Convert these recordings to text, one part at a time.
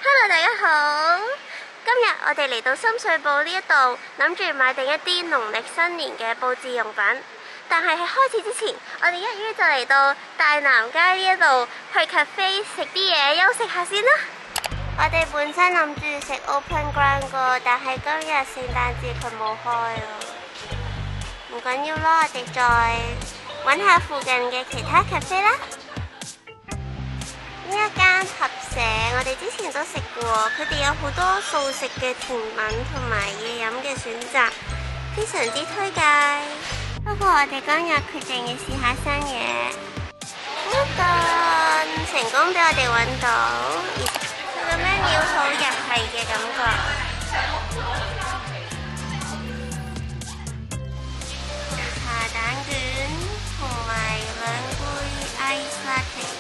Hello， 大家好。今日我哋嚟到深水埗呢一度，諗住買定一啲農曆新年嘅佈置用品。但係喺開始之前，我哋一於就嚟到大南街呢一度去 cafe 食啲嘢，休息下先啦。我哋本身諗住食 Open Ground 個，但係今日聖誕節佢冇開啊。唔緊要啦，我哋再揾下附近嘅其他 cafe 啦。呢一間合社，我哋之前都食過，佢哋有好多素食嘅甜品同埋嘢飲嘅選擇，非常之推介。不過我哋今日決定要試下新嘢。成功俾我哋揾到，佢咁樣料好日系嘅感覺。茶蛋卷同埋2杯 ice latte。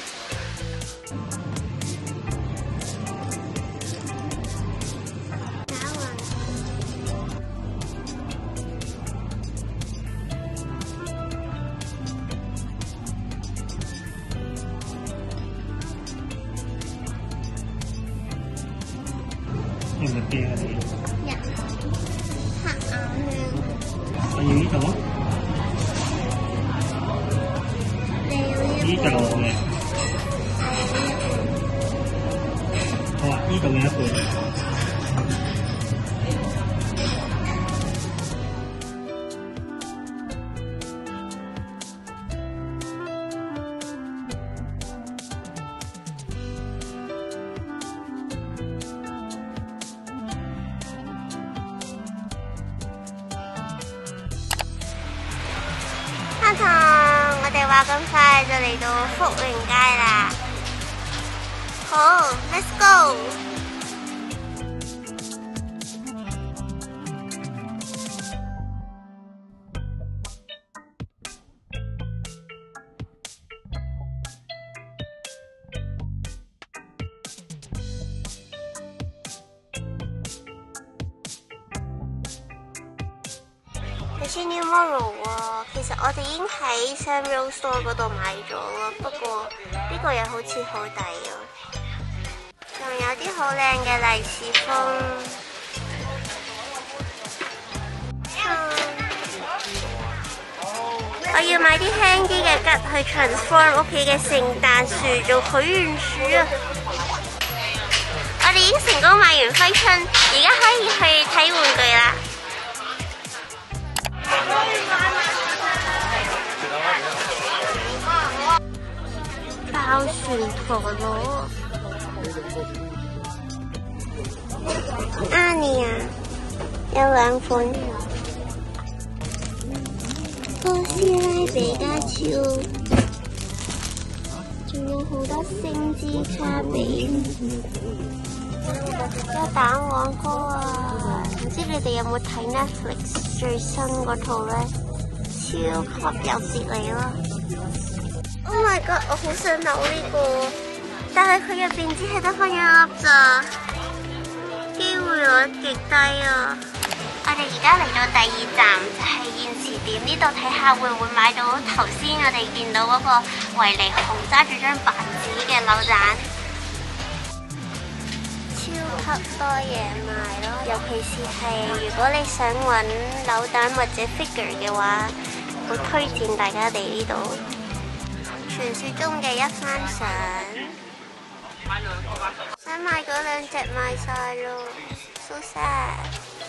用乜啤啊你？ 黑眼圈。 我要呢度啊！呢度嘅。好啊，呢度嘅一半。 我哋話咁快就嚟到福榮街啦，好 ，Let's go！ 有啲 New Model 喎，其實我哋已經喺 Sam Rose Store 嗰度買咗咯，不過呢個又好似好抵啊！仲有啲好靚嘅利是封，我要買啲輕啲嘅桔去 transform 屋企嘅聖誕樹做許願樹啊！我哋已經成功買完揮春，而家可以去睇玩具啦。爆旋陀螺，Ania 有2款，哥斯拉比加超，仲有好多星之卡比，有蛋黃糕啊！唔知你哋有冇睇 Netflix 最新嗰套呢？超級有哲理咯 ！Oh my god！ 我好想扭呢個，但係佢入邊只係得返1粒咋，機會率極低啊！我哋而家嚟到第2站，就係現時店呢度，睇下會唔會買到頭先我哋見到嗰個維尼熊揸住張白紙嘅扭蛋，超級多嘢賣咯！尤其是係如果你想揾扭蛋或者 figure 嘅話，好推薦大家嚟呢度。傳說中嘅一番賞，想買嗰2隻賣晒咯 ，so sad。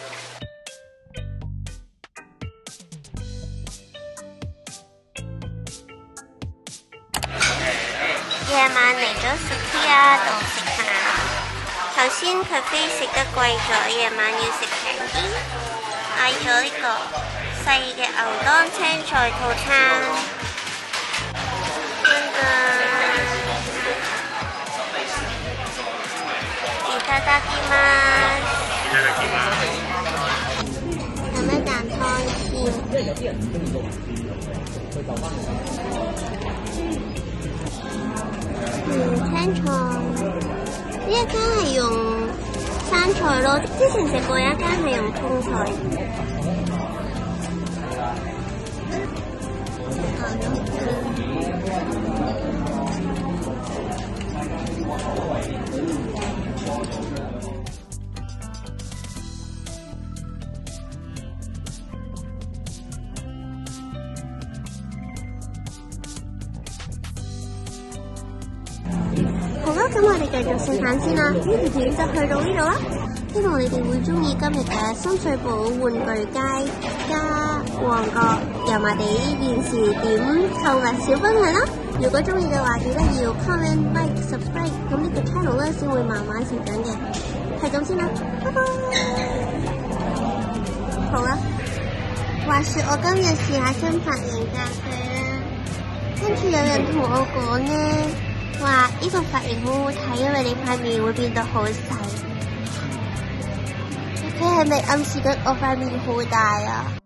夜晚嚟咗 Sukiya 度食飯，頭先cafe食得貴咗，夜晚要食平啲，嗌咗呢個細嘅牛肝青菜套餐。いただきます。係咪蛋湯先？青菜呢一間係用生菜咯，之前食過一間係用通菜。 咁我哋繼續食飯先啦，呢條片就去到呢度啦。希望你哋會中意今日嘅深水埗玩具街加旺角油麻地現時點購物小分享啦。如果中意嘅話，記得要 comment、like、subscribe， 咁呢個 channel 咧先會慢慢成長嘅。係咁先啦，拜拜。好啦，話說我今日試下新髮型咖啡啦，跟住有人同我講咧，話呢個髮型好好睇，因為你塊面會變得好細。佢係咪暗示緊我塊面好大啊？